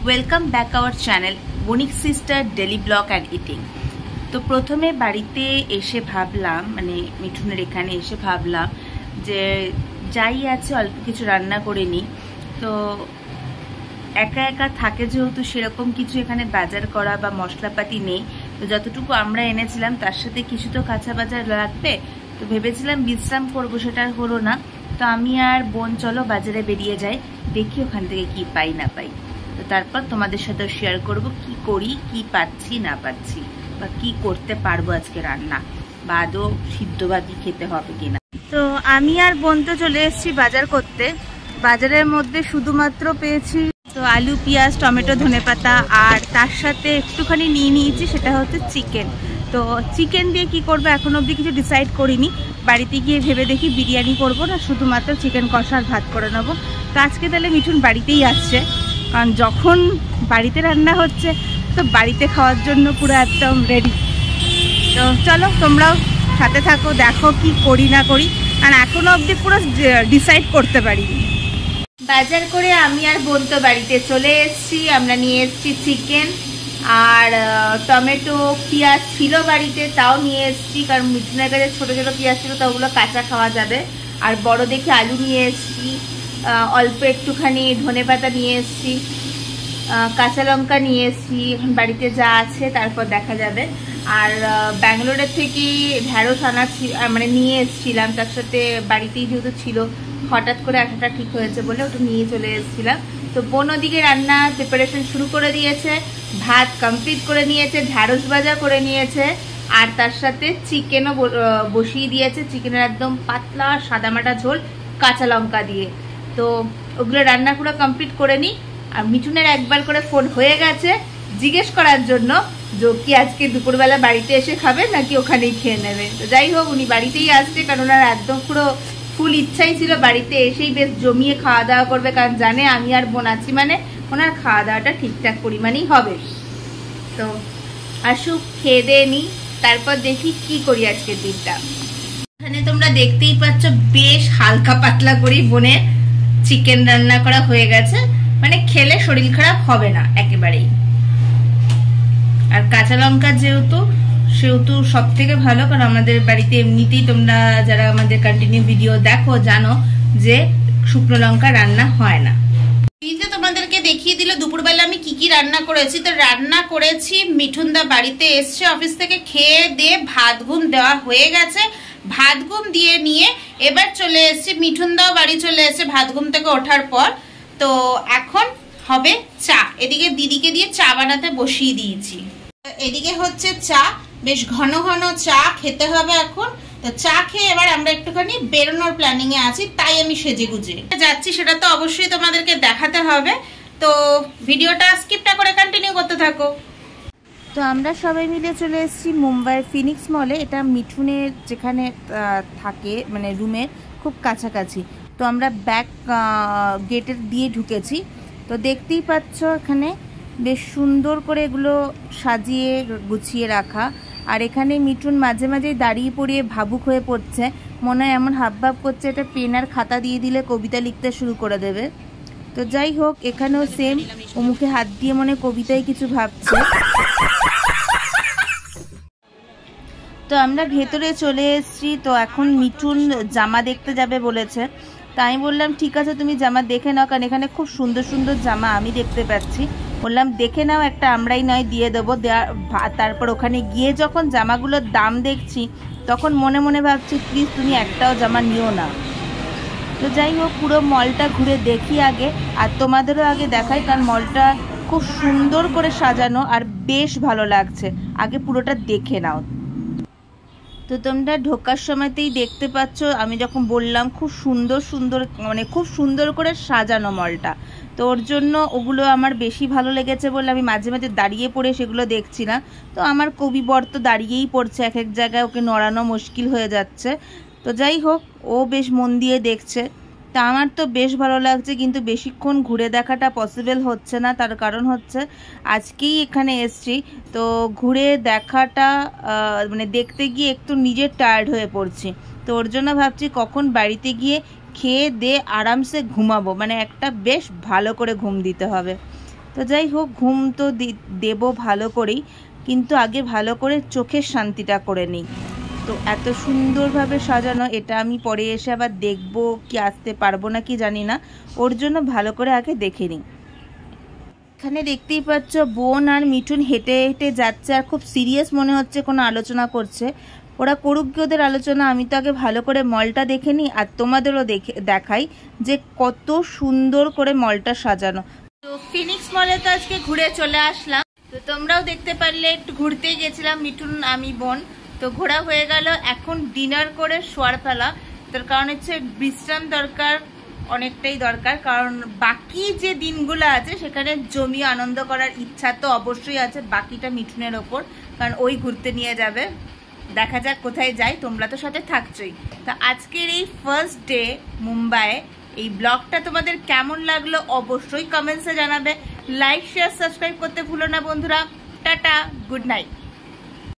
Welcome back our channel Banik sister daily blog and eating. তো প্রথমে বাড়িতে এসে ভাবলাম, মানে মিঠুনের এখানে এসে ভাবলাম যে যাই আছে অল্প কিছু রান্না করে নিই। তো একা একা থাকে যেহেতু সেরকম কিছু এখানে বাজার করা বা মশলাপাতি নেই, তো যতটুকু আমরা এনেছিলাম তার সাথে কিছু তো কাঁচা বাজার লাগবে। তো ভেবেছিলাম বিশ্রাম করবো, সেটা আর হলো না। তো আমি আর বোন চলো বাজারে বেরিয়ে যাই, দেখি ওখান থেকে কি পাই না পাই। তো তারপর তোমাদের সাথে শেয়ার করব কি করি, কি পাচ্ছি না পাচ্ছি, বা কি করতে পারবো আজকে রান্না, বা আদৌ সিদ্ধ ভাতই খেতে হবে কিনা। তো আমি আর বোন তো চলে এসেছি বাজার করতে। বাজারের মধ্যে শুধুমাত্র পেয়েছি তো আলু, পেঁয়াজ, টমেটো, ধনেপাতা, আর তার সাথে একটুখানি নিয়ে নিয়েছি সেটা হচ্ছে চিকেন। তো চিকেন দিয়ে কি করবো এখন অবধি কিছু ডিসাইড করিনি। বাড়িতে গিয়ে ভেবে দেখি বিরিয়ানি করব না শুধুমাত্র চিকেন কষা আর ভাত করে নেবো। তো আজকে তাহলে মিঠুন বাড়িতেই আসছে, কারণ যখন বাড়িতে রান্না হচ্ছে তো বাড়িতে খাওয়ার জন্য পুরো একদম রেডি। তো চলো তোমরাও সাথে থাকো, দেখো কি করি না করি, কারণ এখনো অবধি পুরো ডিসাইড করতে পারিনি। বাজার করে আমি আর বোন তো বাড়িতে চলে এসেছি। আমরা নিয়ে এসেছি চিকেন আর টমেটো, পেঁয়াজ ছিল বাড়িতে তাও নিয়ে এসেছি, কারণ মিঠুনের কাছে ছোটো ছোটো পেঁয়াজ ছিল তো ওগুলো কাঁচা খাওয়া যাবে। আর বড় দেখে আলু নিয়ে এসেছি, অল্প একটুখানি ধনেপাতা নিয়ে এসেছি, কাঁচা লঙ্কা নিয়ে এসেছি। এখন বাড়িতে যা আছে তারপর দেখা যাবে। আর ব্যাঙ্গালোরের থেকে ঢ্যাঁড়স আনা মানে নিয়ে এসেছিলাম, তার সাথে বাড়িতেই যেহেতু ছিল হঠাৎ করে আসাটা ঠিক হয়েছে বলে ওটা নিয়ে চলে এসেছিলাম। তো বোন ওদিকে রান্না প্রিপারেশন শুরু করে দিয়েছে, ভাত কমপ্লিট করে নিয়েছে, ঢ্যাঁড়স ভাজা করে নিয়েছে, আর তার সাথে চিকেনও বসিয়ে দিয়েছে। চিকেনের একদম পাতলা সাদামাটা ঝোল কাঁচা লঙ্কা দিয়ে। তো ওগুলো রান্না পুরো কমপ্লিট করে নিই। আর মিঠুনের একবার করে ফোন হয়ে গেছে জিজ্ঞেস করার জন্য যে কি আজকে দুপুরবেলা বাড়িতে এসে খাবে নাকি ওখানেই খেয়ে নেবে। তো যাই হোক, উনি বাড়িতেই আসছে, কারণ ওনার একদম পুরো ফুল ইচ্ছাই ছিল বাড়িতে এসেই বেশ জমিয়ে খাওয়া দাওয়া করবে, কারণ জানে আমি আর বোন আছি মানে ওনার খাওয়া দাওয়াটা ঠিকঠাক পরিমাণেই হবে। তো আসুক, খেয়ে দিয়ে নিই, তারপর দেখি কি করি আজকের দিনটা। এখানে তোমরা দেখতেই পাচ্ছ বেশ হালকা পাতলা করেই বোনের চিকেন রান্না করা হয়ে গেছে, মানে খেলে শরীর খারাপ হবে না একেবারেই। আর কাঁচা লঙ্কা যেহেতু সেহেতু সব থেকে ভালো, কারণ আমাদের বাড়িতে এমনিতেই তোমরা যারা আমাদের কন্টিনিউ ভিডিও দেখো জানো যে শুকনো লঙ্কা রান্না হয় না। এই যে তোমাদেরকে দেখিয়ে দিল দুপুরবেলা আমি কি কি রান্না করেছি। তো রান্না করেছি, মিঠুনদা বাড়িতে এসছে অফিস থেকে, খেয়ে দিয়ে ভাত ঘুম দেওয়া হয়ে গেছে। ভাত ঘুম দিয়ে নিয়ে এবার চলে এসছি, মিঠুনদাও বাড়ি চলে এসছে ভাত ঘুম থেকে ওঠার পর। তো এখন হবে চা, এদিকে দিদিকে দিয়ে চা বানাতে বসিয়ে দিয়েছি। এদিকে হচ্ছে চা, বেশ ঘন ঘন চা খেতে হবে এখন। তো চা খেয়ে এবার আমরা একটুখানি বেরোনোর প্ল্যানিং এ আছি, তাই আমি সেজে গুজে যাচ্ছি, সেটা তো অবশ্যই তোমাদেরকে দেখাতে হবে। তো ভিডিওটা স্কিপ না করে কন্টিনিউ করতে থাকো। তো আমরা সবাই মিলে চলে এসেছি মুম্বাইয়ের ফিনিক্স মলে। এটা মিঠুনের যেখানে থাকে মানে রুমের খুব কাছাকাছি। তো আমরা ব্যাক গেটের দিয়ে ঢুকেছি। তো দেখতেই পাচ্ছ এখানে বেশ সুন্দর করে এগুলো সাজিয়ে গুছিয়ে রাখা। আর এখানে মিঠুন মাঝে মাঝে দাঁড়িয়ে পড়িয়ে ভাবুক হয়ে পড়ছে, মনে হয় এমন হাবভাব করছে এটা পেন আর খাতা দিয়ে দিলে কবিতা লিখতে শুরু করে দেবে। তো যাই হোক, এখানেও সেম, ও মুখে হাত দিয়ে মনে কবিতায় কিছু ভাবছে। তো আমরা ভেতরে চলে এসেছি। তো এখন মিঠুন জামা দেখতে যাবে বলেছে, তাই আমি বললাম ঠিক আছে তুমি জামা দেখে নাও, কারণ এখানে খুব সুন্দর সুন্দর জামা আমি দেখতে পাচ্ছি। বললাম দেখে নাও, একটা আমরাই নয় দিয়ে দেবো। তারপর ওখানে গিয়ে যখন জামাগুলোর দাম দেখছি তখন মনে মনে ভাবছি প্লিজ তুমি একটাও জামা নিও না। তো যাই হোক, পুরো মলটা ঘুরে দেখি আগে, আর তোমাদেরও আগে দেখাই, কারণ মলটা খুব সুন্দর করে সাজানো আর বেশ ভালো লাগছে। আগে পুরোটা দেখে নাও। তো তোমরা ঢোকার সময়তেই দেখতে পাচ্ছ আমি যখন বললাম খুব সুন্দর সুন্দর, মানে খুব সুন্দর করে সাজানো মলটা। তো ওর জন্য ওগুলো আমার বেশি ভালো লেগেছে বলে আমি মাঝে মাঝে দাঁড়িয়ে পড়ে সেগুলো দেখছি না। তো আমার কবিবর তো দাঁড়িয়েই পড়ছে, এক এক জায়গায় ওকে নড়ানো মুশকিল হয়ে যাচ্ছে। তো যাই হোক, ও বেশ মন দিয়ে দেখছে। তা আমার তো বেশ ভালো লাগছে, কিন্তু বেশিক্ষণ ঘুরে দেখাটা পসিবল হচ্ছে না। তার কারণ হচ্ছে আজকেই এখানে এসছি, তো ঘুরে দেখাটা মানে দেখতে গিয়ে একটু নিজের টায়ার্ড হয়ে পড়ছি। তো ওর জন্য ভাবছি কখন বাড়িতে গিয়ে খেয়ে দিয়ে আরামসে ঘুমাবো, মানে একটা বেশ ভালো করে ঘুম দিতে হবে। তো যাই হোক, ঘুম তো দেব ভালো করেই, কিন্তু আগে ভালো করে চোখের শান্তিটা করে নিই। তো এত সুন্দরভাবে সাজানো, এটা আমি পরে এসে আবার দেখবো কি আসতে পারবো না কি জানি না, ওর জন্য ভালো করে আগে দেখে নিই। এখানে দেখতেই পাচ্ছ বোন আর মিঠুন হেঁটে হেঁটে যাচ্ছে, আর খুব সিরিয়াস মনে হচ্ছে কোনো আলোচনা করছে। ওরা করুক কি ওদের আলোচনা, আমি তো আগে ভালো করে মলটা দেখে নিই আর তোমাদেরও দেখাই যে কত সুন্দর করে মলটা সাজানো। তো ফিনিক্স মলে তো আজকে ঘুরে চলে আসলাম, তো তোমরাও দেখতে পারলে একটু ঘুরতে গেছিলাম মিঠুন আমি বোন। তো ঘোরা হয়ে গেল, এখন ডিনার করে শোয়ার পালা। তার কারণ হচ্ছে বিশ্রাম দরকার, অনেকটাই দরকার, কারণ বাকি যে দিনগুলো আছে সেখানে জমিয়ে আনন্দ করার ইচ্ছা তো অবশ্যই আছে, বাকিটা মিঠুনের ওপর, কারণ ওই ঘুরতে নিয়ে যাবে। দেখা যাক কোথায় যাই, তোমরা তো সাথে থাকছোই। তো আজকের এই ফার্স্ট ডে মুম্বাইয়ে এই ব্লগটা তোমাদের কেমন লাগলো অবশ্যই কমেন্টসে জানাবে। লাইক শেয়ার সাবস্ক্রাইব করতে ভুলো না বন্ধুরা। Tata, good night.